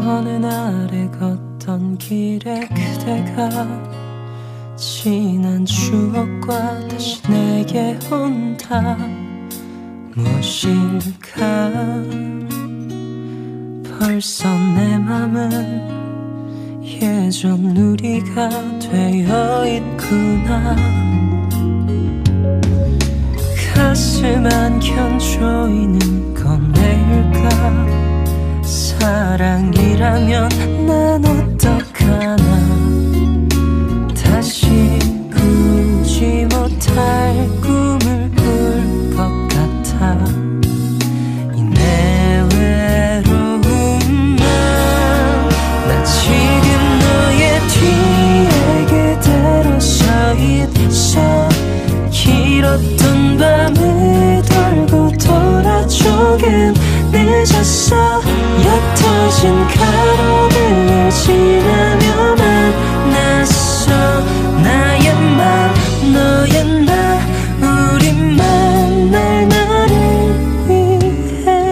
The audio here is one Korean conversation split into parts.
어느 날에 걷던 길에 그대가 지난 추억과 다시 내게 온다. 무엇일까? 벌써 내 맘은 예전 우리가 되어 있구나. 가슴 안견 조이는 건 왜일까? 사랑이라면 난 어떡하나. 다시 꾸지 못할 꿈을 꿀 것 같아. 이 내 외로운 맘, 나 지금 너의 뒤에 그대로 서 있어. 길었던 밤을 돌고 돌아 조금 늦었어. 옅어진 가로등을 지나며 만났어. 나의 맘 너의 나, 우리 만날 날을 위해.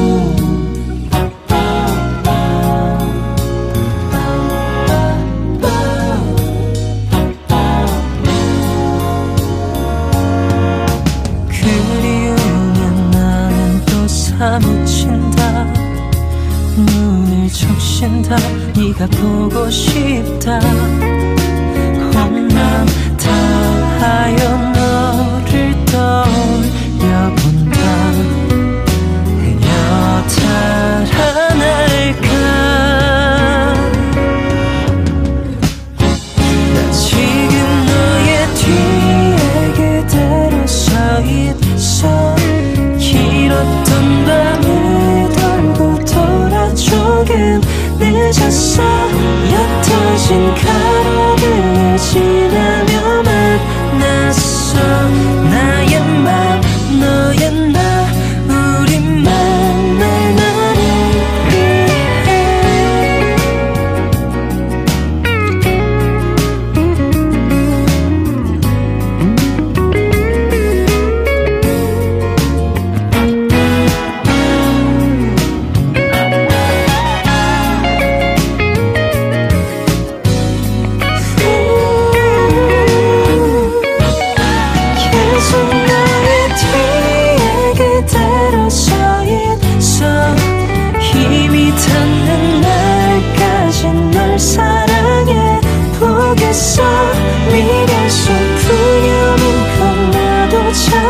그리우면 나는 또 사무친다. 눈을 적신다. 네가 보고 싶다. 혼남 다하여 너를 떠올려본다. 그녀 달아날까. 나 지금 너의 뒤에 그대로 서 있어. 길었던 밤을 돌고 돌아 조금 늦었어. 옅어진 가로등을 지나며 만났어. 나의 맘 너의 나, 우리 만날 날을 힘이 닿는 날까지 널 사랑해 보겠어. 미래 속 푸념은 나도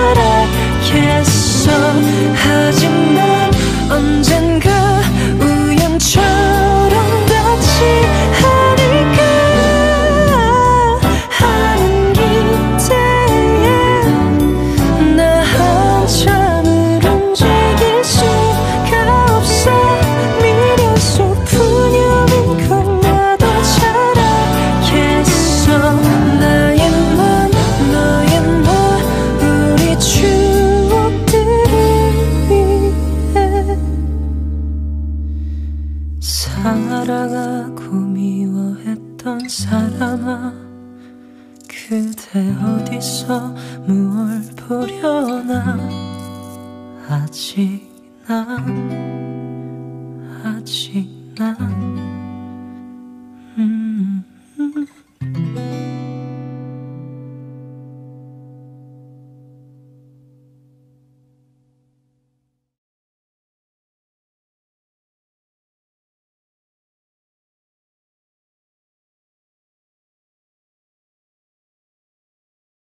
잘알겠어. 하지만 언젠가 우연처럼 닿지 않을까 하는 기대에 나 한참을 움직일 수가 없어. 미래 속 푸념인 건 나도 잘 알겠어. 나의 맘 너의 나, 우리 추억들을 위해. 사랑하고 미워했던 사람아, 그대 어디서 무얼 보려나. 아직 난